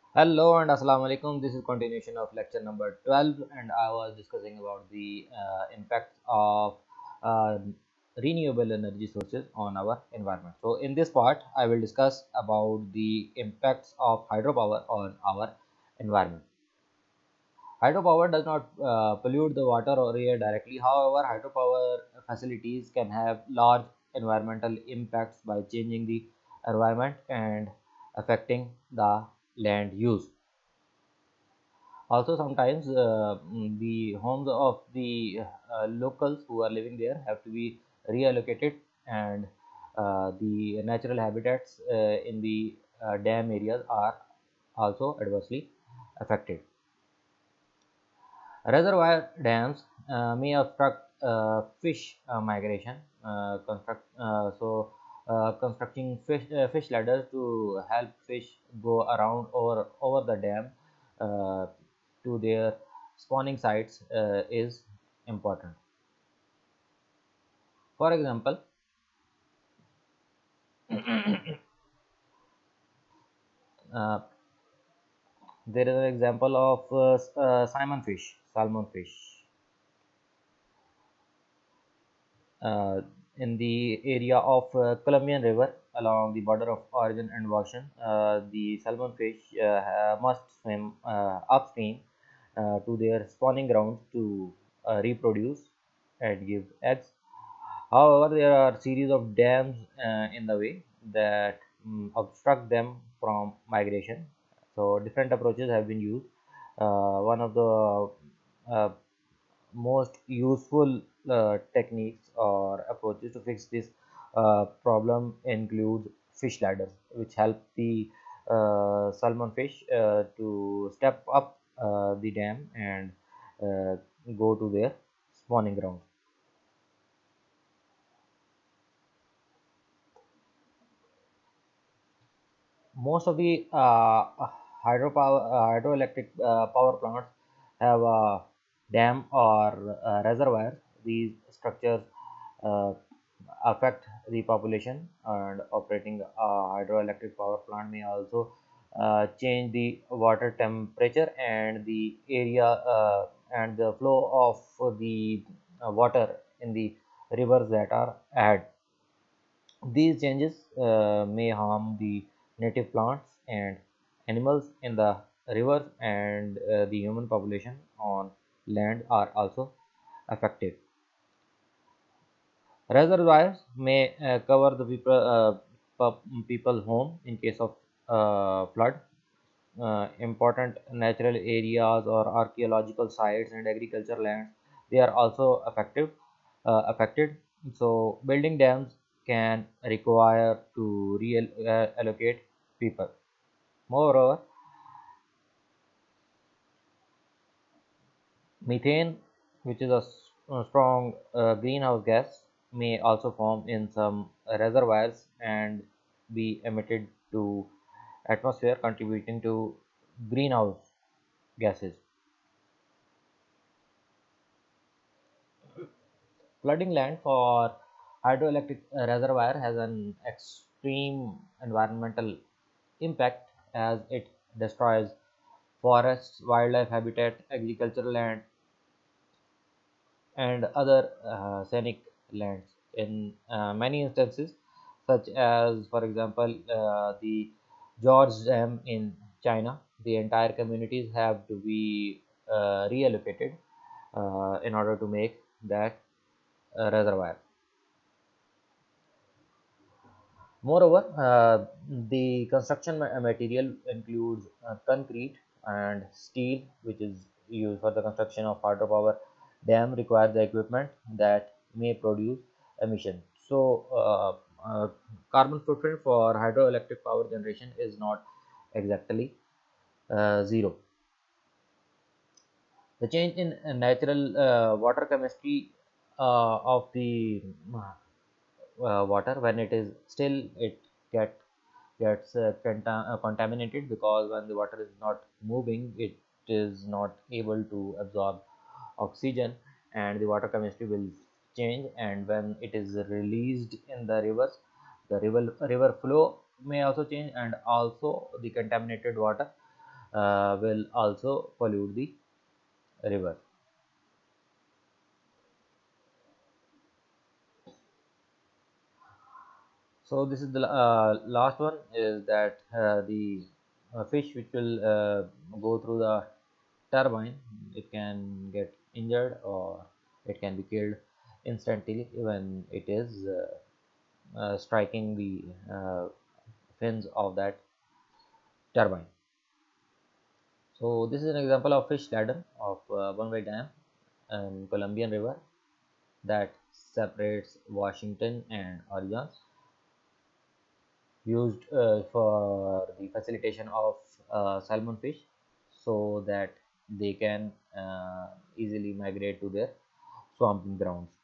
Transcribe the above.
Hello and Assalamu alaikum. This is continuation of lecture number 12 and I was discussing about the impacts of uh, renewable energy sources on our environment. So in this part, I will discuss about the impacts of hydropower on our environment. Hydropower does not pollute the water or air directly. However, hydropower facilities can have large environmental impacts by changing the environment and affecting the land use. Also, sometimes the homes of the locals who are living there have to be reallocated, and the natural habitats in the dam areas are also adversely affected. Reservoir dams may obstruct fish migration, constructing fish ladders to help fish go around over the dam uh, to their spawning sites is important. For example, uh, there is an example of salmon fish. uh, in the area of Colombian River along the border of origin and version. The salmon fish must swim upstream to their spawning grounds to reproduce and give eggs. However, there are series of dams in the way that obstruct them from migration. So different approaches have been used. One of the most useful techniques or approaches to fix this problem include fish ladders, which help the salmon fish to step up the dam and uh, go to their spawning ground. Most of the hydroelectric power plants have a dam or reservoirs. These structures uh, affect the population, and operating a hydroelectric power plant may also change the water temperature and the area and the flow of the water in the rivers that are at. These changes may harm the native plants and animals in the rivers, and the human population on land are also affected. Reservoirs may cover the people home in case of flood. Important natural areas or archaeological sites and agriculture lands, they are also affected. So building dams can require to allocate people. Moreover, methane, which is a strong greenhouse gas, may also form in some reservoirs and be emitted to atmosphere, contributing to greenhouse gases. Flooding land for hydroelectric reservoir has an extreme environmental impact as it destroys forests, wildlife habitat, agricultural land, and other scenic lands. In many instances, such as, for example, the George Dam in China, the entire communities have to be reallocated in order to make that reservoir. Moreover, the construction material includes concrete and steel, which is used for the construction of hydropower dam, requires the equipment that may produce emission. So, carbon footprint for hydroelectric power generation is not exactly zero. The change in natural water chemistry of the water, when it is still, it get gets contaminated, because when the water is not moving, it is not able to absorb oxygen, and the water chemistry will change. And when it is released in the rivers, the river flow may also change, and also the contaminated water will also pollute the river. So this is the last one is that the fish which will go through the turbine, it can get injured or it can be killed instantly when it is striking the fins of that turbine. So this is an example of fish ladder of One-Way Dam and Columbian River that separates Washington and Oregon, used for the facilitation of salmon fish so that they can easily migrate to their swamping grounds.